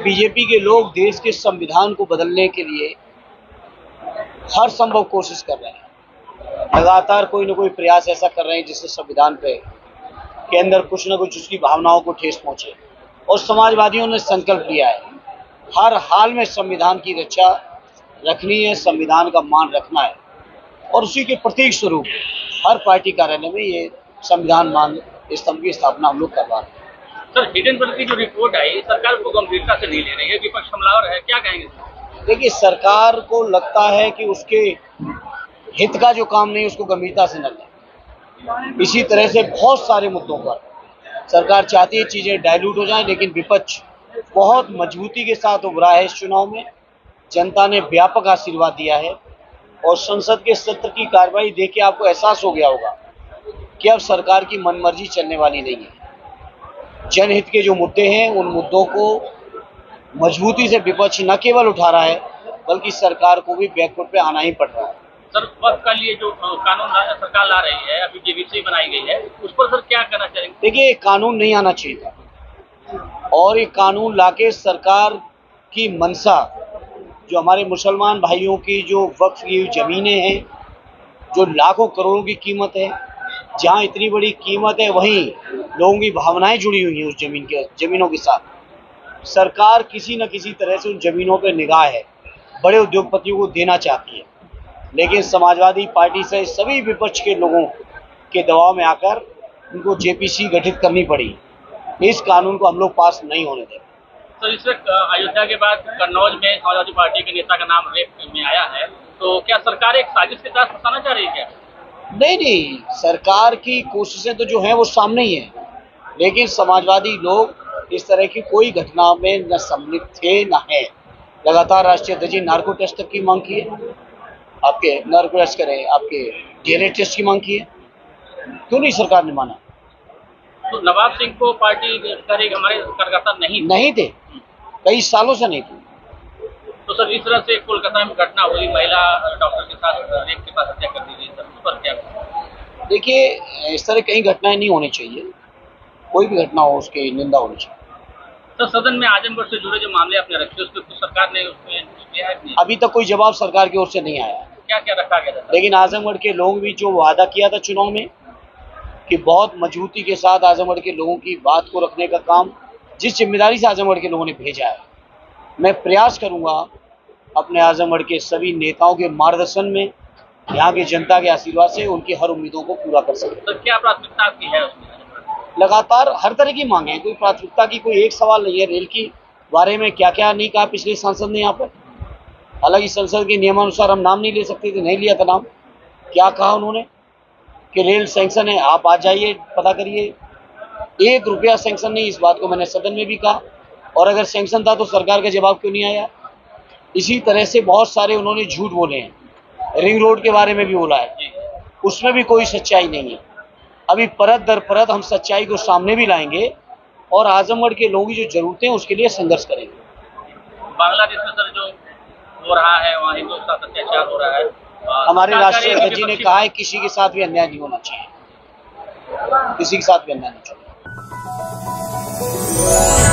BJP के लोग देश के संविधान को बदलने के लिए हर संभव कोशिश कर रहे हैं। लगातार कोई न कोई प्रयास ऐसा कर रहे हैं जिससे संविधान पे के अंदर कुछ न कुछ उसकी भावनाओं को ठेस पहुंचे। और समाजवादियों ने संकल्प लिया है हर हाल में संविधान की रक्षा रखनी है, संविधान का मान रखना है। और उसी के प्रतीक स्वरूप हर पार्टी कार्यालय में ये संविधान मान स्तंभ की स्थापना हम लोग करवा रहे हैं। सर, हिडेनबर्ग की जो रिपोर्ट आई, सरकार को गंभीरता से नहीं ले रही है, विपक्ष हमलावर है, क्या कहेंगे? देखिए, सरकार को लगता है कि उसके हित का जो काम नहीं उसको गंभीरता से न लें। इसी तरह से बहुत सारे मुद्दों पर सरकार चाहती है चीजें डाइल्यूट हो जाएं, लेकिन विपक्ष बहुत मजबूती के साथ उभरा है। इस चुनाव में जनता ने व्यापक आशीर्वाद दिया है और संसद के सत्र की कार्रवाई देख के आपको एहसास हो गया होगा कि अब सरकार की मनमर्जी चलने वाली नहीं है। जनहित के जो मुद्दे हैं उन मुद्दों को मजबूती से विपक्ष न केवल उठा रहा है बल्कि सरकार को भी बैकफुट पे आना ही पड़ रहा है। सर, वक्त का लिए जो कानून सरकार ला रही है, अभी जेबीसी बनाई गई है, उस पर सर क्या कहना चाहेंगे? देखिए, कानून नहीं आना चाहिए था और ये कानून लाके सरकार की मंशा, जो हमारे मुसलमान भाइयों की जो वक्फ की हुई ज़मीनें हैं, जो लाखों करोड़ों की कीमत है, जहाँ इतनी बड़ी कीमत है वहीं लोगों की भावनाएं जुड़ी हुई हैं उस ज़मीनों के साथ। सरकार किसी न किसी तरह से उन ज़मीनों पर निगाह है, बड़े उद्योगपतियों को देना चाहती है, लेकिन समाजवादी पार्टी से सभी विपक्ष के लोगों के दबाव में आकर उनको जेपीसी गठित करनी पड़ी। इस कानून को हम लोग पास नहीं होने देंगे। तो इस वक्त अयोध्या के बाद कन्नौज में समाजवादी पार्टी के नेता का नाम रेप में आया है, तो क्या सरकार एक साजिश के तहत फंसाना चाह रही है क्या? नहीं, सरकार की कोशिशें तो जो हैं वो सामने ही हैं, लेकिन समाजवादी लोग इस तरह की कोई घटना में न सम्मिलित थे न है। लगातार राष्ट्रीय अध्यक्ष नार्को टेस्ट तक की मांग की है, आपके नार्को टेस्ट करें, आपके डीएनए टेस्ट की मांग की है, क्यों नहीं सरकार ने माना? तो नवाब सिंह को पार्टी करेगी, हमारे कार्यकर्ता नहीं थे, कई सालों से नहीं थे। तो सर, इस तरह से कोलकाता में घटना हुई, महिला डॉक्टर के साथ रेप के पास हत्या कर दी गई, सर उस पर क्या? देखिए, इस तरह कई घटनाएं नहीं होनी चाहिए, कोई भी घटना हो उसकी निंदा होनी चाहिए। सर, सदन में आजमगढ़ से जुड़े जो मामले आपने रखे उस पर कुछ सरकार ने उसमें किया है? अभी तक कोई जवाब सरकार की ओर से नहीं आया। क्या क्या रखा गया था? लेकिन आजमगढ़ के लोगों भी जो वादा किया था चुनाव में कि बहुत मजबूती के साथ आजमगढ़ के लोगों की बात को रखने का काम, जिस जिम्मेदारी से आजमगढ़ के लोगों ने भेजा है, मैं प्रयास करूंगा अपने आजमगढ़ के सभी नेताओं के मार्गदर्शन में, यहाँ की जनता के आशीर्वाद से उनकी हर उम्मीदों को पूरा कर सकें। तो क्या प्राथमिकता आपकी है उसमें? लगातार हर तरह की मांगे हैं, कोई प्राथमिकता की कोई एक सवाल नहीं है। रेल की बारे में क्या क्या नहीं कहा पिछले सांसद ने यहाँ पर, हालांकि संसद के नियमानुसार हम नाम नहीं ले सकते थे, नहीं लिया था नाम। क्या कहा उन्होंने कि रेल सैंक्शन है, आप आ जाइए पता करिए। 1 रुपया सैंक्शन नहीं, इस बात को मैंने सदन में भी कहा। और अगर सैंक्शन था तो सरकार का जवाब क्यों नहीं आया? इसी तरह से बहुत सारे उन्होंने झूठ बोले हैं। रिंग रोड के बारे में भी बोला है, उसमें भी कोई सच्चाई नहीं है। अभी परत दर परत हम सच्चाई को सामने भी लाएंगे और आजमगढ़ के लोगों की जो जरूरतें हैं उसके लिए संघर्ष करेंगे। बांग्लादेश में सर जो हो रहा है, वहाँ हिंदुओं के साथ अत्याचार हो रहा है, हमारे राष्ट्रीय अध्यक्ष जी ने कहा है किसी के साथ भी अन्याय नहीं होना चाहिए, किसी के साथ भी अन्याय नहीं होना चाहिए।